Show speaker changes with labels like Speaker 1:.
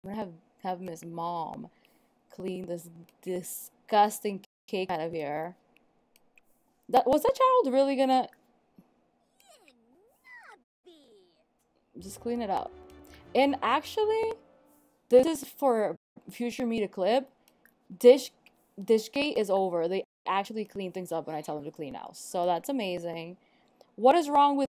Speaker 1: gonna have Miss Mom clean this disgusting cake out of here. Was that child really gonna just clean it up? And actually, this is for future media clip. Dishgate is over. They actually clean things up when I tell them to clean house. So that's amazing. What is wrong with